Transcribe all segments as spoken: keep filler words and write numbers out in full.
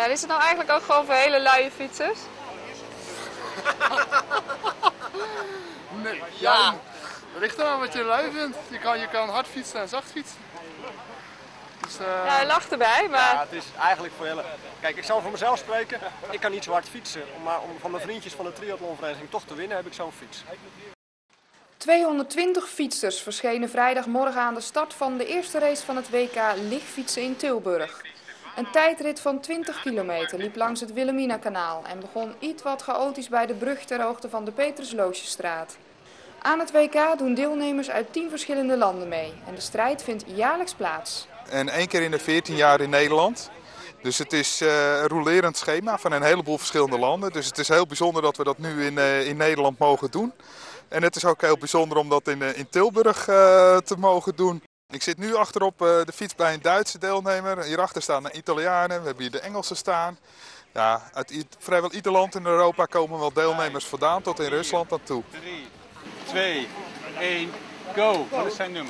Ja, is het nou eigenlijk ook gewoon voor hele luie fietsers? Nee, ja. Het ligt eraan wat je lui vindt. Je kan, je kan hard fietsen en zacht fietsen. Dus, uh... Ja, hij lacht erbij, maar... Ja, het is eigenlijk voor hele... Kijk, ik zal voor mezelf spreken. Ik kan niet zo hard fietsen. Maar om van mijn vriendjes van de triathlonvereniging toch te winnen, heb ik zo'n fiets. tweehonderdtwintig fietsers verschenen vrijdagmorgen aan de start van de eerste race van het W K lichtfietsen in Tilburg. Een tijdrit van twintig kilometer liep langs het Wilhelmina-kanaal en begon iets wat chaotisch bij de brug ter hoogte van de Petrus-Loosjestraat. Aan het W K doen deelnemers uit tien verschillende landen mee en de strijd vindt jaarlijks plaats. En één keer in de veertien jaar in Nederland. Dus het is uh, een rolerend schema van een heleboel verschillende landen. Dus het is heel bijzonder dat we dat nu in, uh, in Nederland mogen doen. En het is ook heel bijzonder om dat in, uh, in Tilburg uh, te mogen doen. Ik zit nu achterop uh, de fiets bij een Duitse deelnemer. Hierachter staan de Italianen, we hebben hier de Engelsen staan. Ja, uit i- vrijwel ieder land in Europa komen wel deelnemers vandaan, tot in Rusland aan toe. drie, twee, één, go! Wat is zijn nummer?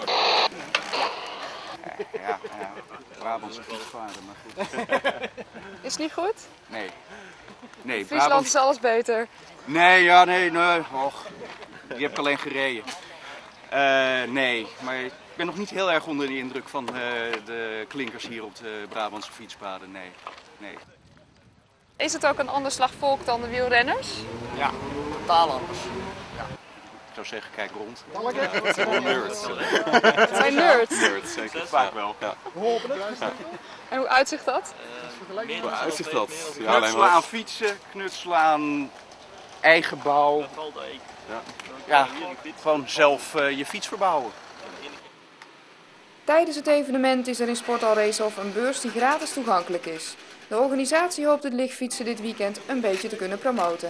Ja, ja. Brabantse fietsvader, maar goed. Is het niet goed? Nee. Nee, Friesland Brabant... is alles beter. Nee, ja, nee, nee. Och, die heb ik alleen gereden. Uh, nee, maar ik ben nog niet heel erg onder de indruk van uh, de klinkers hier op de Brabantse fietspaden. Nee, nee. Is het ook een ander slag volk dan de wielrenners? Ja, totaal anders. Ik zou zeggen, kijk rond. Ja, het zijn wel nerds. Het zijn nerds. Nerds, zeker. Vaak wel. Ja. Ja. En hoe uitzicht dat? Hoe uitzicht dat? Ja, Knutselen aan fietsen, knutselen aan eigen bouw. Ja, ja gewoon zelf uh, je fiets verbouwen. Tijdens het evenement is er in Sporthal Reeshof een beurs die gratis toegankelijk is. De organisatie hoopt het lichtfietsen dit weekend een beetje te kunnen promoten.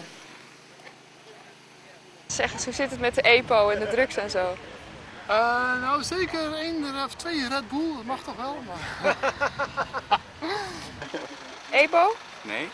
Zeg eens, hoe zit het met de E P O en de drugs en zo? Uh, nou, zeker één of twee Red Bull, dat mag toch wel. Maar... E P O? Nee.